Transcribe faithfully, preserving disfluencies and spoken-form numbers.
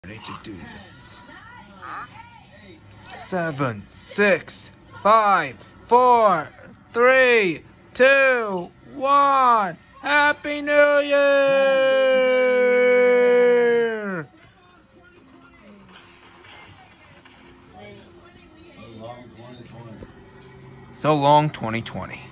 Ready to do this. Seven, six, five, four, three, two, one. Happy New Year! So long, twenty twenty.